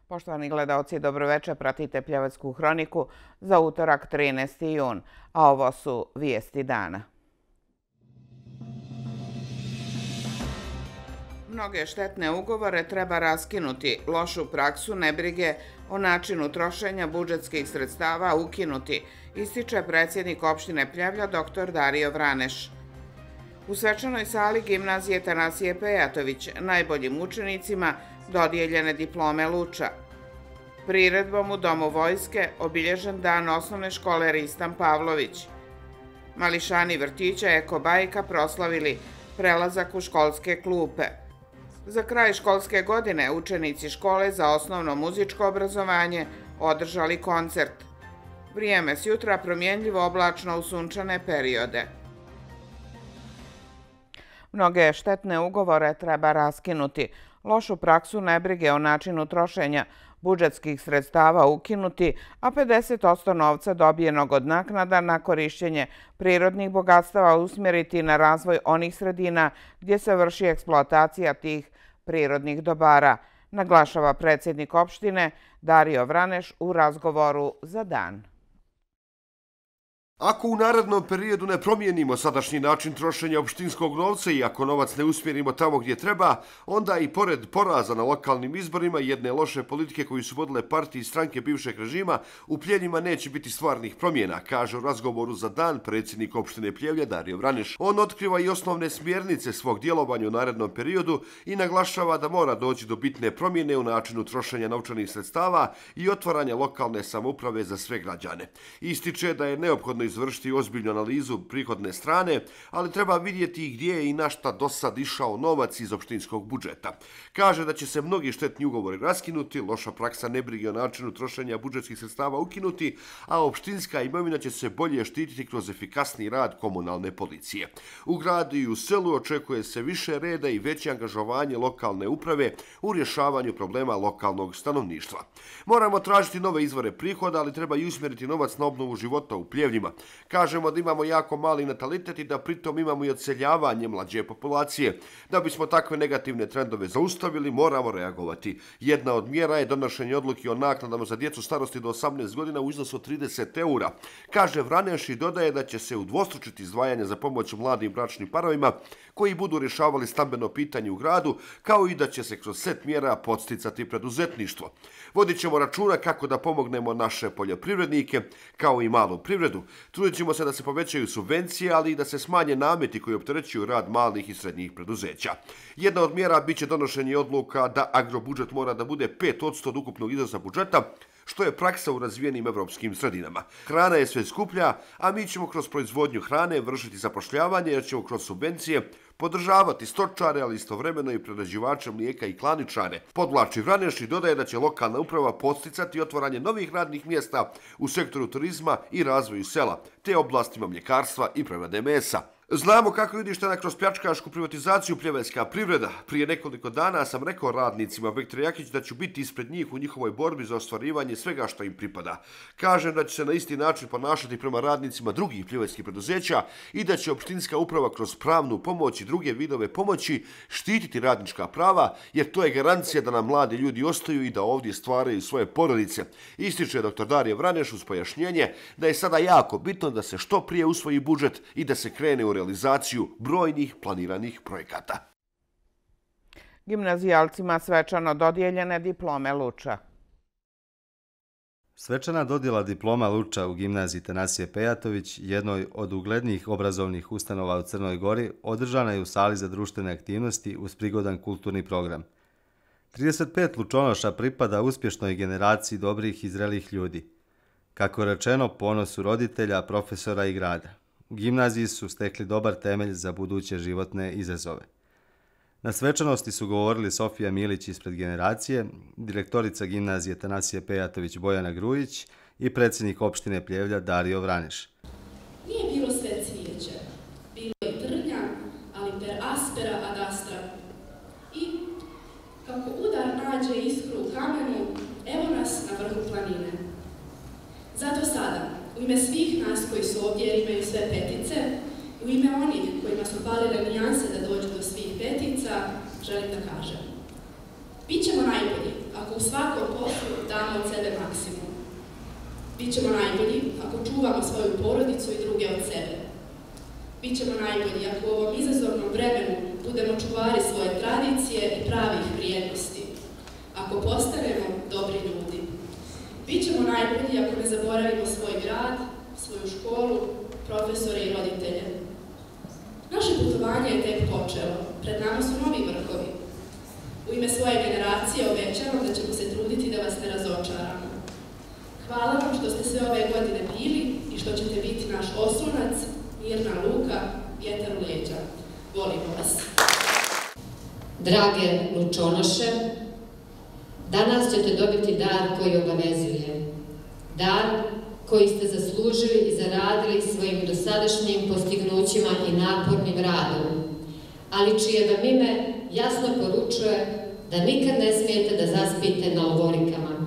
Poštovani gledaoci, dobroveče, pratite Pljevecku hroniku za utorak 13. jun, a ovo su vijesti dana. Mnoge štetne ugovore treba raskinuti, lošu praksu nebrige o načinu trošenja budžetskih sredstava ukinuti, ističe predsjednik opštine Pljevlja dr. Dario Vraneš. U svečanoj sali gimnazije Tanasije Pejatović najboljim učenicima dodijeljene diplome Luča. Priredbom u Domu vojske obilježen dan osnovne škole Ristan Pavlović. Mališani vrtića Eko Bajka proslavili prelazak u školske klupe. Za kraj školske godine učenici škole za osnovno muzičko obrazovanje održali koncert. Vrijeme s jutra promjenljivo oblačno u sunčane periode. Mnoge štetne ugovore treba raskinuti, lošu praksu nebrige o načinu trošenja budžetskih sredstava ukinuti, a 50% novca dobijenog od naknada na korišćenje prirodnih bogatstava usmjeriti na razvoj onih sredina gdje se vrši eksploatacija tih prirodnih dobara, naglašava predsjednik opštine Dario Vraneš u razgovoru za dan. Ako u narednom periodu ne promijenimo sadašnji način trošenja opštinskog novca i ako novac ne usmjerimo tamo gdje treba, onda i pored poraza na lokalnim izborima i jedne loše politike koju su vodile partije i stranke bivšeg režima, u Pljevljima neće biti stvarnih promjena, kaže u razgovoru za dan predsjednik opštine Pljevlja Dario Vraneš. On otkriva i osnovne smjernice svog djelovanja u narednom periodu i naglašava da mora doći do bitne promjene u načinu trošenja novčanih sredstava i otvaranja lokalne samouprave za sve građane. Ističe da je neophodno izvršiti ozbiljnu analizu prihodne strane, ali treba vidjeti gdje je i na šta do sad išao novac iz opštinskog budžeta. Kaže da će se mnogi štetni ugovori raskinuti, loša praksa nebrige o načinu trošenja budžetskih sredstava ukinuti, a opštinska imovina će se bolje štititi kroz efikasni rad komunalne policije. U gradu i u selu očekuje se više reda i veće angažovanje lokalne uprave u rješavanju problema lokalnog stanovništva. Moramo tražiti nove izvore prihoda, ali treba i usmjeriti novac na obnovu života u Pljevljima. Kažemo da imamo jako mali natalitet i da pritom imamo i odseljavanje mlađe populacije. Da bismo takve negativne trendove zaustavili, moramo reagovati. Jedna od mjera je donošenje odluke o naknadama za djecu starosti do 18 godina u iznosu od 30 eura. Kaže Vraneš i dodaje da će se udvostručiti izdvajanje za pomoć mladim bračnim parovima koji budu rješavali stambeno pitanje u gradu, kao i da će se kroz set mjera podsticati preduzetništvo. Vodit ćemo računa kako da pomognemo naše poljoprivrednike, kao i malu privredu. Trudit ćemo se da se povećaju subvencije, ali i da se smanje nameti koji opterećuju rad malih i srednjih preduzeća. Jedna od mjera biće donošenje odluka da agrobudžet mora da bude 5% od ukupnog iznosa budžeta, što je praksa u razvijenim evropskim sredinama. Hrana je sve skuplja, a mi ćemo kroz proizvodnju hrane vršiti zapošljavanje jer ćemo kroz subvencije podržavati stočare, ali istovremeno i prerađivače mlijeka i klaničare. Podvlači Vraneš i dodaje da će lokalna uprava podsticati otvaranje novih radnih mjesta u sektoru turizma i razvoju sela, te oblastima mljekarstva i prerade mesa. Znamo kako je uništena kroz pljačkašku privatizaciju pljevecka privreda. Prije nekoliko dana sam rekao radnicima Viktor Jakić da ću biti ispred njih u njihovoj borbi za ostvarivanje svega što im pripada. Kažem da će se na isti način ponašati prema radnicima drugih pljeveckih preduzeća i da će opštinska uprava kroz pravnu pomoć i druge vidove pomoći štititi radnička prava, jer to je garancija da nam mladi ljudi ostaju i da ovdje stvaraju svoje porodice. Ističe dr. Dario Vraneš uz pojašnjenje da je sada jako bitno da se što prije usvoji budžet i da se krene u realizaciju brojnih planiranih projekata. Gimnazijalcima svečano dodijeljene diplome Luča. Svečana dodjela diploma Luča u gimnaziji Tanasije Pejatović, jednoj od uglednijih obrazovnih ustanova u Crnoj Gori, održana je u sali za društvene aktivnosti uz prigodan kulturni program. 35 lučonoša pripada uspješnoj generaciji dobrih i zrelih ljudi. Kako je rečeno, ponosu roditelja, profesora i grada. U gimnaziji su stekli dobar temelj za buduće životne izazove. Na svečanosti su govorili Sofija Milić ispred generacije, direktorica gimnazije Tanasije Pejatović Bojana Grujić i predsjednik opštine Pljevlja Dario Vraneš. Nije bilo sve cvijeće, bilo je trnja, ali per aspera ad astra. I kako udar nađe iskru u kamenu, evo nas na vrhu planine. Zato sada, u ime svih nas koji su ovdje jer imaju sve petice, u ime onih kojima su falile nijanse da dođu do svih petica, želim da kažem. Bićemo najbolji, ako u svakom poslu damo od sebe maksimum. Bićemo najbolji ako čuvamo svoju porodicu i druge od sebe. Bićemo najbolji ako u ovom izazovnom vremenu budemo čuvari svoje tradicije i pravih vrijednosti. Ako postanemo dobri ljudi. Bićemo najbolji ako ne zaboravimo svoj grad, svoju školu, profesore i roditelje. Naše putovanje je tek počelo. Pred nama su novi vrhovi. U ime svoje generacije obećavam da ćemo se truditi da vas ne razočaramo. Hvala vam što ste sve ove godine bili i što ćete biti naš oslonac, mirna luka, vjetar u leđa. Volimo vas. Drage Lučonoše, danas ćete dobiti dar koji obavezuje. Dar koji ste zaslužili i zaradili svojim dosadašnjim postignućima i napornim radom, ali čije vam ime jasno poručuje da nikad ne smijete da zaspite na lovorikama.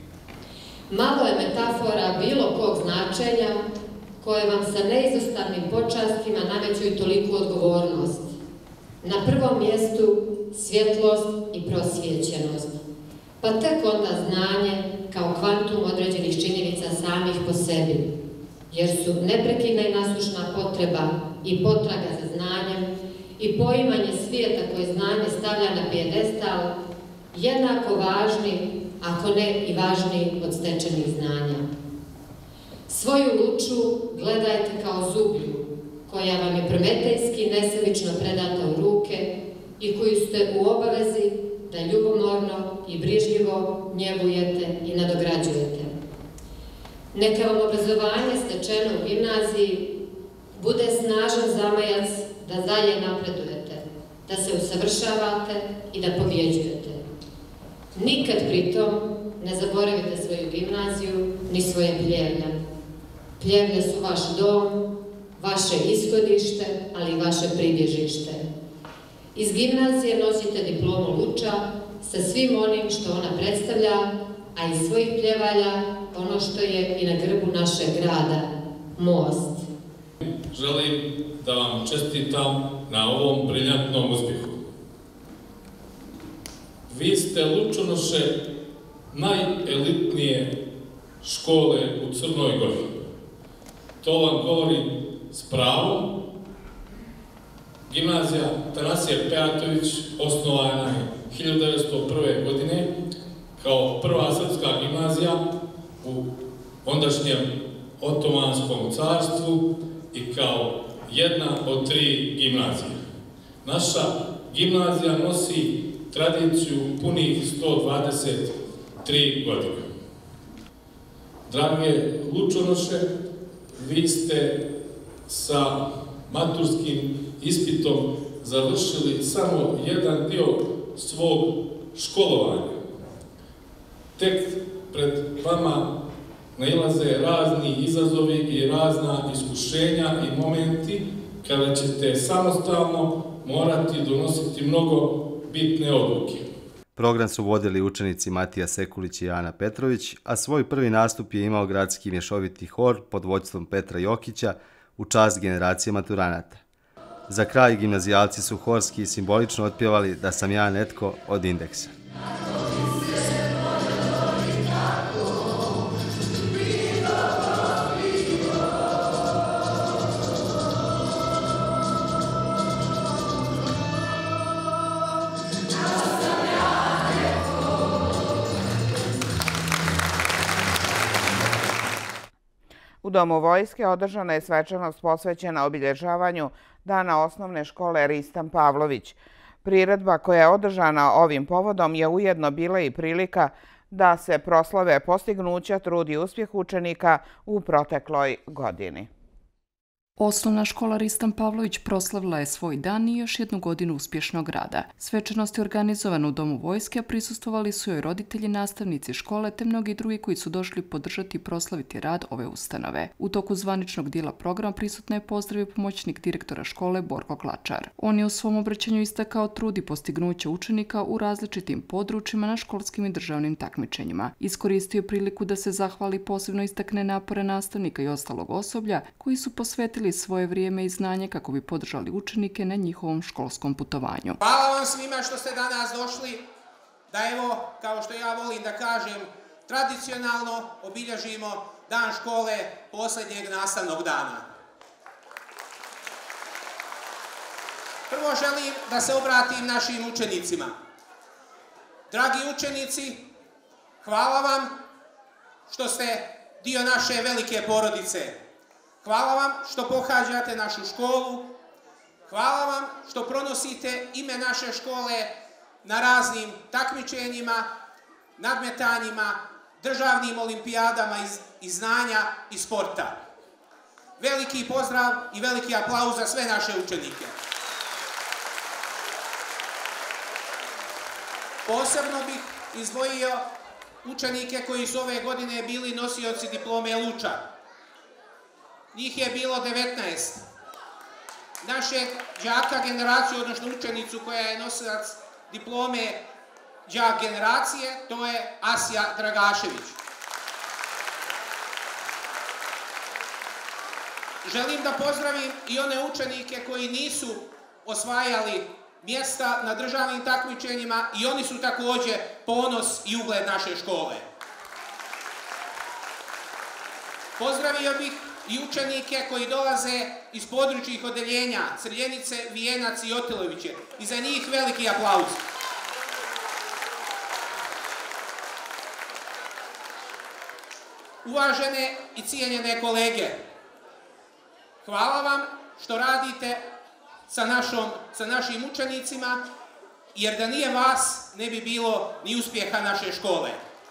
Malo je metafora bilo kog značenja koje vam sa neizostavnim počastima nameću i toliku odgovornost. Na prvom mjestu svjetlost i prosvjećenost, pa tek onda znanje kao kvantum određenih činjenica samih po sebi, jer su neprekidna i nasušna potreba i potraga za znanjem i poimanje svijeta koje znanje stavlja na pijedestal jednako važni, ako ne i važniji od stečenih znanja. Svoju Luču gledajte kao zublju, koja vam je prometejski nesebično predata u ruke i koju ste u obavezi da ljubomorno i brižljivo njegujete i nadograđujete. Neka vam obrazovanje stečeno u gimnaziji bude snažan zamajac da dalje napredujete, da se usavršavate i da pobjeđujete. Nikad pritom ne zaboravite svoju gimnaziju ni svoje Pljevlje. Pljevlje su vaš dom, vaše ishodište, ali i vaše pribježište. Iz gimnazije nosite diplomu Luča sa svim onim što ona predstavlja, a iz svojih pljevalja ono što je i na grbu našeg grada, most. Želim da vam čestitam na ovom briljantnom uspjehu. Vi ste, Lučonoše, najelitnije škole u Crnoj Gori. To vam govorim s pravom. Gimnazija Tanasije Pejatović osnovana je 1901. godine kao prva srpska gimnazija u ondašnjem Otomanskom carstvu i kao jedna od 3 gimnazije. Naša gimnazija nosi tradiciju punih 123 godine. Drage Lučonoše, vi ste sa maturskim ispitom završili samo jedan dio svog školovanja. Tek pred vama nailaze razni izazovi i razna iskušenja i momenti kada ćete samostalno morati donositi mnogo bitne odluke. Program su vodili učenici Matija Sekulić i Ana Petrović, a svoj prvi nastup je imao gradski mješoviti hor pod vođstvom Petra Jokića u čast generacije maturanata. Za kraj gimnazijalci su horski i simbolično otpjevali Da sam ja netko od Indeksa. U Domu vojske održana je svečanost posvećena obilježavanju Dana osnovne škole Ristan Pavlović. Priredba koja je održana ovim povodom je ujedno bila i prilika da se proslave postignuća, trud i uspjeh učenika u protekloj godini. Osnovna škola Ristan Pavlović proslavila je svoj dan i još jednu godinu uspješnog rada. Svečanost je organizovana u Domu vojske, a prisustvovali su joj roditelji, nastavnici škole te mnogi drugi koji su došli podržati i proslaviti rad ove ustanove. U toku zvaničnog dijela programa prisutno je pozdravio pomoćnik direktora škole Borko Klačar. On je u svom obraćanju istakao trud i postignuće učenika u različitim područjima na školskim i državnim takmičenjima. Iskoristio je priliku da se zahvali, posebno istakne napore nastavnika i ostalog osoblja koji su posvetili svoje vrijeme i znanje kako bi podržali učenike na njihovom školskom putovanju. Hvala vam svima što ste danas došli da evo, kao što ja volim da kažem, tradicionalno obilježimo dan škole posljednjeg nastavnog dana. Prvo želim da se obratim našim učenicima. Dragi učenici, hvala vam što ste dio naše velike porodice. Hvala vam što pohađate našu školu. Hvala vam što pronosite ime naše škole na raznim takmičenjima, nadmetanjima, državnim olimpijadama iz znanja i sporta. Veliki pozdrav i veliki aplauz za sve naše učenike. Posebno bih izdvojio učenike koji su ove godine bili nosioci diplome Luča. Njih je bilo 19. Našeg đaka generacije, odnosno učenicu koja je nosilac diplome đak generacije, to je Asja Dragašević. Želim da pozdravim i one učenike koji nisu osvajali mjesta na državnim takmičenjima i oni su također ponos i ugled naše škole. Pozdravio bih i učenike koji dolaze iz područnih odeljenja Crljenice, Vijenac i Otiloviće. I za njih veliki aplauz. Uvažene i cijenjene kolege, hvala vam što radite sa našim učenicima, jer da nije vas ne bi bilo ni uspjeha naše škole.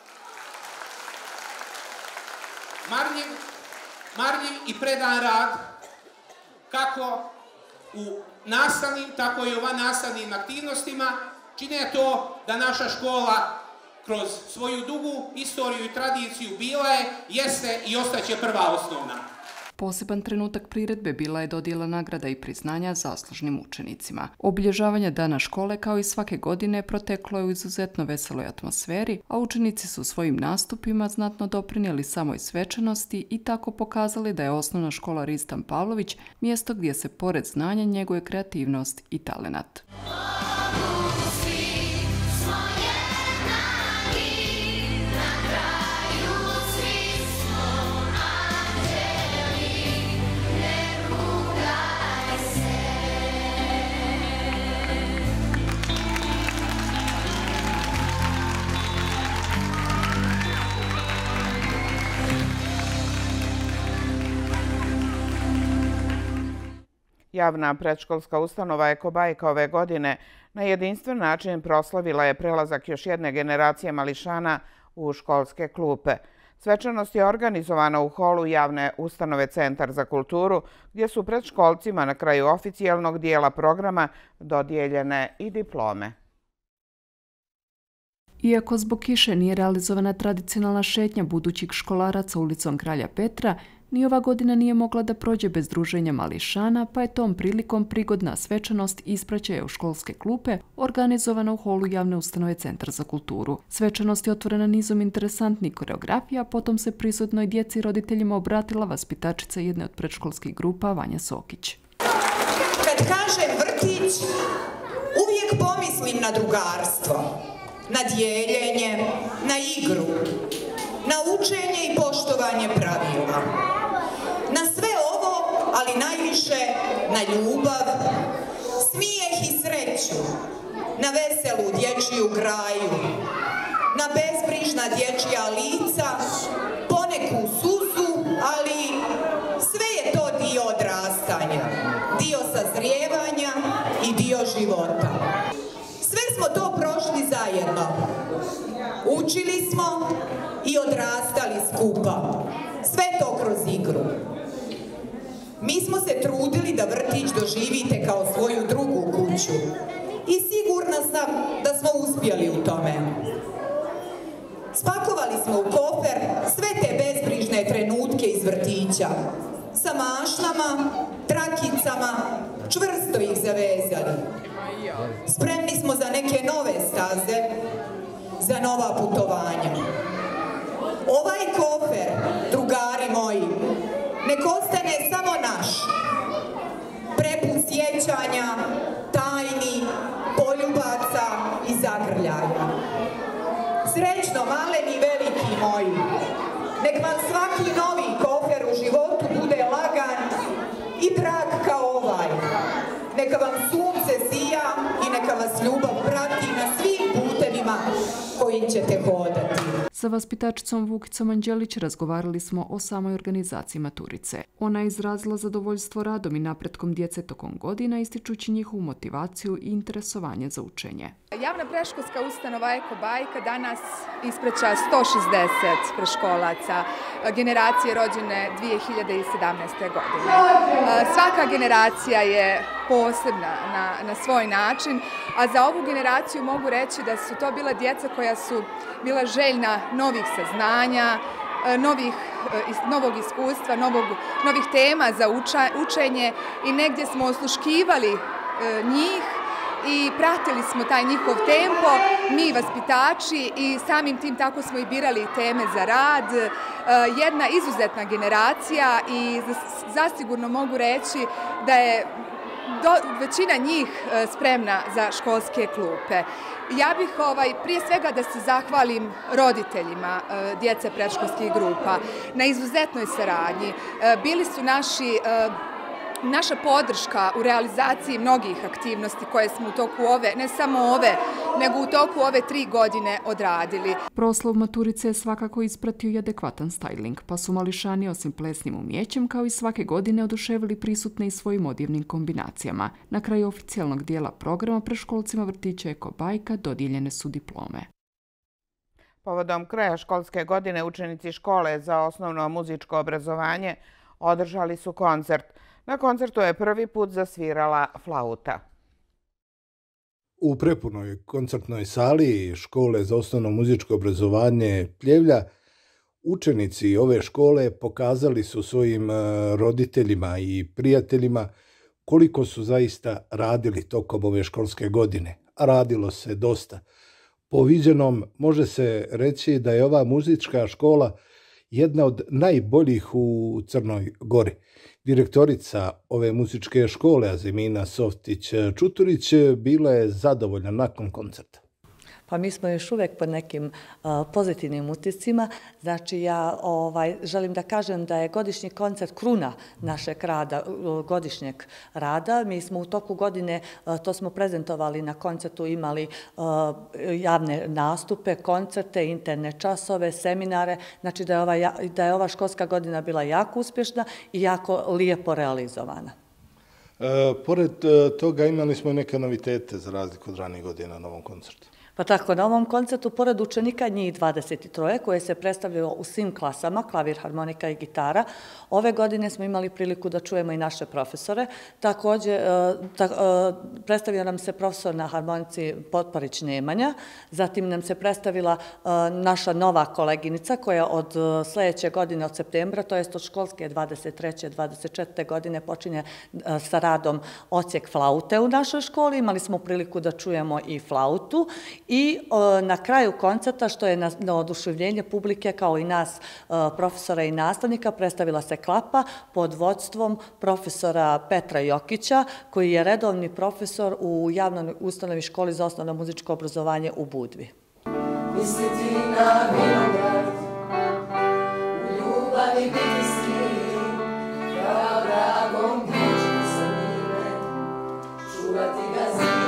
Marljiv i predan rad, kako u nastavnim, tako i u vannastavnim aktivnostima, čine to da naša škola kroz svoju dugu istoriju i tradiciju bila je, jeste i ostaće prva osnovna. Poseban trenutak priredbe bila je dodjela nagrada i priznanja zaslužnim učenicima. Obilježavanje dana škole kao i svake godine proteklo je u izuzetno veseloj atmosferi, a učenici su svojim nastupima znatno doprinijeli samoj svečanosti i tako pokazali da je osnovna škola Ristan Pavlović mjesto gdje se pored znanja njeguje kreativnost i talenat. Javna predškolska ustanova Ekobajka ove godine na jedinstven način proslavila je prelazak još jedne generacije mališana u školske klupe. Svečanost je organizovana u holu javne ustanove Centar za kulturu, gdje su predškolcima na kraju oficijelnog dijela programa dodijeljene i diplome. Iako zbog kiše nije realizovana tradicionalna šetnja budućih školaraca ulicom Kralja Petra, ni ova godina nije mogla da prođe bez druženja mališana, pa je tom prilikom prigodna svečanost ispraćaja u školske klupe organizovana u holu javne ustanove Centar za kulturu. Svečanost je otvorena nizom interesantnih koreografija, potom se prisutnoj djeci i roditeljima obratila vaspitačica jedne od predškolskih grupa Vanja Sokić. Kad kažem vrtić, uvijek pomislim na drugarstvo, na dijeljenje, na igru, na učenje i poštovanje pravila. Na sve ovo, ali najviše na ljubav, smijeh i sreću, na veselu dječju graju, na bezbrižna dječja lica, poneku suzu, ali sve je to dio odrastanja, dio sazrijevanja i dio života. Sve smo to prošli zajedno. Učili smo i odrastali skupa. Sve to kroz igru. Mi smo se trudili da vrtić doživite kao svoju drugu kuću. I sigurna sam da smo uspjeli u tome. Spakovali smo u kofer sve te bezbrižne trenutke iz vrtića. Sa mašnama, trakicama, čvrsto ih zavezali. Spremni smo za neke nove staze, za nova putovanja. Ovaj kofer, drugari moji, nek ostane samo naš. Prepun sjećanja, tajni, poljubaca i zagrljaja. Srećno, maleni i veliki moji, nek vam svaki novi kofer u životu bude lagan i drag kao ovaj. Neka vam sunce sija i neka vas ljubav prati na svim putevima kojim ćete hodati. Sa vaspitačicom Vukicom Anđelić razgovarali smo o samoj organizaciji maturice. Ona je izrazila zadovoljstvo radom i napretkom djece tokom godina, ističući njihovu motivaciju i interesovanje za učenje. Javna predškolska ustanova Eko Bajka danas ispraća 160 predškolaca, generacije rođene 2017. godine. Svaka generacija je posebna na svoj način, a za ovu generaciju mogu reći da su to bila djeca koja su bila željna novih saznanja, novog iskustva, novih tema za učenje i negdje smo osluškivali njih i pratili smo taj njihov tempo, mi vaspitači, i samim tim tako smo i birali teme za rad. Jedna izuzetna generacija i zasigurno mogu reći da je većina njih spremna za školske klupe. Ja bih prije svega da se zahvalim roditeljima djece predškolskih grupa na izuzetnoj saradnji. Bili su naša podrška u realizaciji mnogih aktivnosti koje smo u toku ne samo ove, nego u toku ove 3 godine odradili. Proslav maturice je svakako ispratio i adekvatan styling, pa su mališani osim plesnim umjećem kao i svake godine oduševili prisutne i svojim odjevnim kombinacijama. Na kraju oficijalnog dijela programa predškolcima vrtića Eko Bajka dodijeljene su diplome. Povodom kraja školske godine učenici škole za osnovno muzičko obrazovanje održali su koncert. Na koncertu je prvi put zasvirala flauta. U prepunoj koncertnoj sali škole za osnovno muzičko obrazovanje Pljevlja učenici ove škole pokazali su svojim roditeljima i prijateljima koliko su zaista radili tokom ove školske godine. A radilo se dosta. Po viđenom može se reći da je ova muzička škola jedna od najboljih u Crnoj Gori. Direktorica ove muzičke škole, Azimina Softić-Čuturić, bila je zadovoljna nakon koncerta. Pa mi smo još uvijek pod nekim pozitivnim utiscima. Znači ja želim da kažem da je godišnji koncert kruna našeg rada, godišnjeg rada. Mi smo u toku godine, to smo prezentovali na koncertu, imali javne nastupe, koncerte, interne časove, seminare. Znači da je ova školska godina bila jako uspješna i jako lijepo realizovana. Pored toga imali smo neke novitete za razliku od ranijih godina na ovom koncertu. Pa tako, na ovom koncertu, pored učenika, njih 23 koje se predstavljaju u svim klasama, klavir, harmonika i gitara, ove godine smo imali priliku da čujemo i naše profesore. Također, predstavio nam se profesor na harmonici Potporić Nemanja, zatim nam se predstavila naša nova koleginica koja od sljedeće godine, od septembra, to jest od školske 23. 24. godine, počinje sa radom odsjek flaute u našoj školi. Imali smo priliku da čujemo i flautu. I na kraju koncerta, što je na oduševljenje publike kao i nas profesora i nastavnika, predstavila se klapa pod vodstvom profesora Petra Jokića, koji je redovni profesor u javnoj ustanovi školi za osnovno muzičko obrazovanje u Budvi. Misliti na vinograd, u ljubavi biti s njim, kao dragom dičiti sa njime, čuvati ga zime.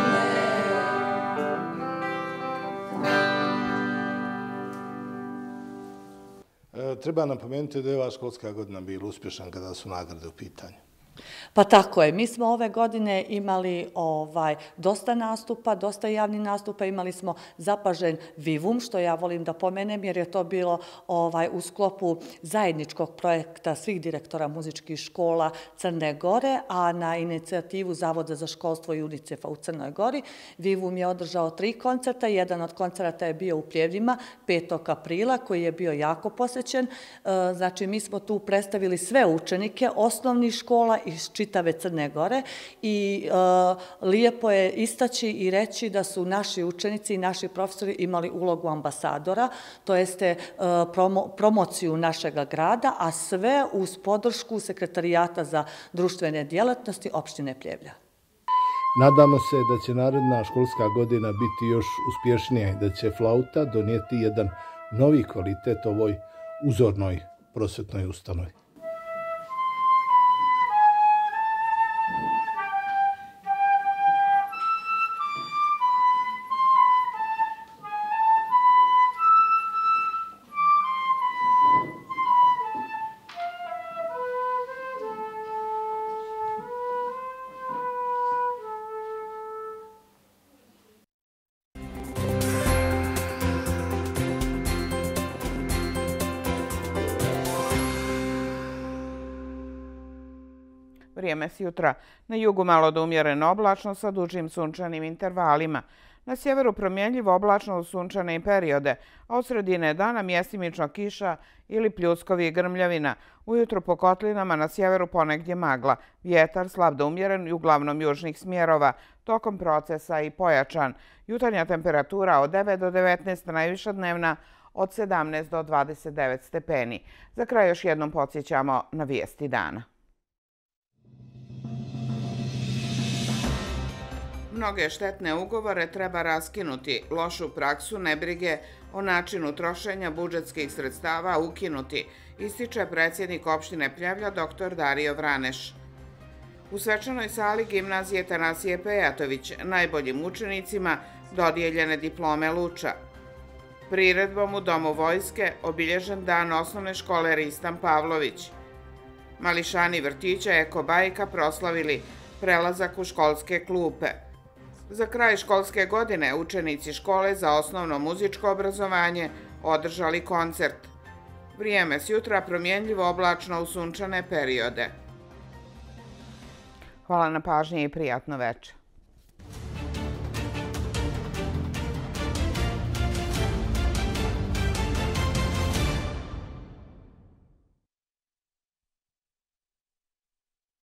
Treba napomenuti da je ova školska godina bila uspješna kada su nagrade u pitanju. Pa tako je. Mi smo ove godine imali dosta nastupa, dosta javnih nastupa. Imali smo zapažen Vivum, što ja volim da pomenem, jer je to bilo u sklopu zajedničkog projekta svih direktora muzičkih škola Crne Gore, a na inicijativu Zavoda za školstvo i UNICEF-a u Crnoj Gori. Vivum je održao 3 koncerta. Jedan od koncerta je bio u Pljevljima 5. aprila, koji je bio jako posjećen. Znači, mi smo tu predstavili sve učenike osnovnih škola iz čitave Crne Gore i lijepo je istaći i reći da su naši učenici i naši profesori imali ulogu ambasadora, to jeste promociju našega grada, a sve uz podršku Sekretarijata za društvene djelatnosti opštine Pljevlja. Nadamo se da će naredna školska godina biti još uspješnija i da će flauta donijeti jedan novi kvalitet ovoj uzornoj prosvetnoj ustanovi. Vrijeme s jutra. Na jugu malo do umjereno oblačno sa dužim sunčanim intervalima. Na sjeveru promjenljivo oblačno u sunčane periode, a od sredine dana mjestimično kiša ili pljuskovi i grmljavina. Ujutro po kotlinama na sjeveru ponegdje magla. Vjetar slab do umjeren i uglavnom južnih smjerova. Tokom procesa i pojačan. Jutarnja temperatura od 9 do 19, najviša dnevna od 17 do 29 stepeni. Za kraj još jednom podsjećamo na vijesti dana. Mnoge štetne ugovore treba raskinuti, lošu praksu nebrige o načinu trošenja budžetskih sredstava ukinuti, ističe predsjednik opštine Pljevlja dr. Dario Vraneš. U svečanoj sali gimnazije Tanasije Pejatović najboljim učenicima dodijeljene diplome Luča. Priredbom u Domu vojske obilježen dan osnovne škole Ristan Pavlović. Mališani vrtića Eko bajka proslavili prelazak u školske klupe. Za kraj školske godine učenici škole za osnovno muzičko obrazovanje održali koncert. Vrijeme s jutra promjenljivo oblačno u sunčane periode. Hvala na pažnji i prijatno večer.